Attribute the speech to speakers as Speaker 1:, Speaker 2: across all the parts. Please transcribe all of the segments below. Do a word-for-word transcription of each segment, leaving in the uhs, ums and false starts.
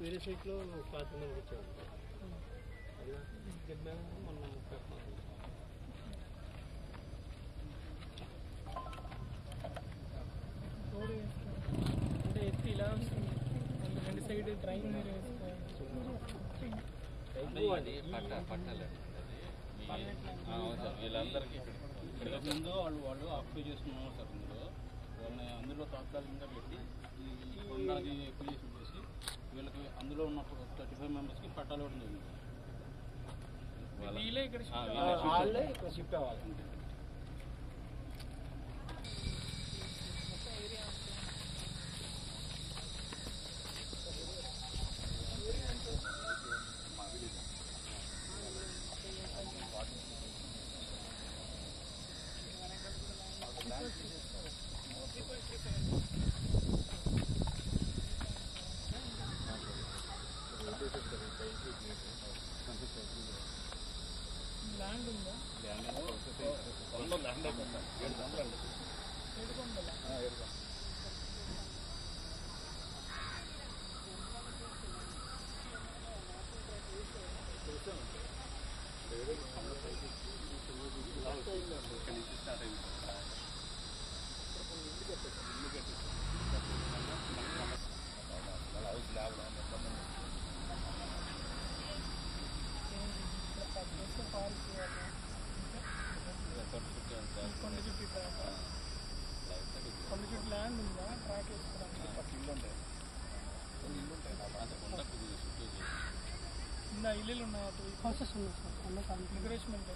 Speaker 1: వేరే సైట్లో పాతి మందికి ఇచ్చాము. అది చెప్పాము మొన్న ముప్పై
Speaker 2: అంటే ఎత్తి ఇలా వస్తుంది రెండు సైడ్ డ్రైన్ మీరు వేసుకోవాలి.
Speaker 3: వీళ్ళందరికీ ఇక్కడ ముందు వాళ్ళు వాళ్ళు అప్లై చేసుకున్నారు సార్. ఇందులో వాళ్ళని అందులో తాత్కాలికంగా పెట్టి కొండకి అప్లికేషన్ చేసి వీళ్ళకి అందులో ఉన్న థర్టీ ఫైవ్ మెంబర్స్కి పట్టాలు ఇవ్వడం జరిగింది.
Speaker 2: వీళ్ళే ఇక్కడ
Speaker 1: వాళ్ళే ఇక్కడ షిఫ్ట్ అవ్వాలి.
Speaker 2: ల్యాండ్ ఉందా?
Speaker 3: ల్యాండ్ అయిపోయిందా? ఏడు వందలు
Speaker 2: ఏడు వందల
Speaker 3: ఏడు వందలు
Speaker 2: కొండ చుట్టూ కొండ చుట్టూ ల్యాండ్ ఉందా? ట్రాక్ వేసుకోవడానికి
Speaker 3: ఇల్లు ఉంటాయి
Speaker 2: చిన్న ఇల్లులు ఉన్నాయి. అటు ప్రాసెస్ ఉన్నాయి సార్. అన్న ఎంకరేజ్మెంట్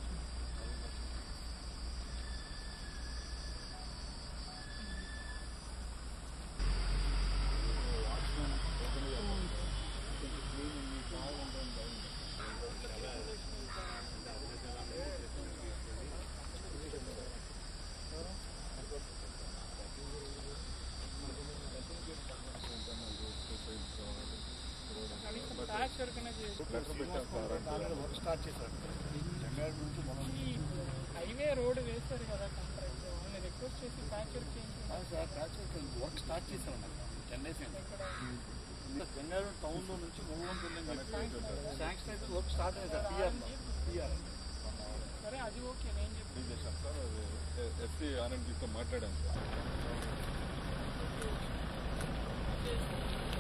Speaker 2: ప్యాచ్ వర్క్
Speaker 3: స్టార్ట్ చేశారు. జంగారెడ్డి నుంచి మనం
Speaker 2: హైవే రోడ్ వేస్తారు కదా కాంట్రాక్ట్, వాళ్ళని రిక్వెస్ట్ చేసి ప్యాచ్ వర్క్ చేయించి
Speaker 3: sir patch work work start చేశారు. టెన్ డేస్ జంగారెడ్డి టౌన్లో నుంచి మొగవం శాంక్షన్ అయితే వర్క్ స్టార్ట్ అయింది సార్. పిఆర్ పిఆర్
Speaker 2: సరే అది ఓకే. నేను చెప్పి
Speaker 4: సార్ అది ఎస్సీ ఆనంద్ మాట్లాడాను సార్.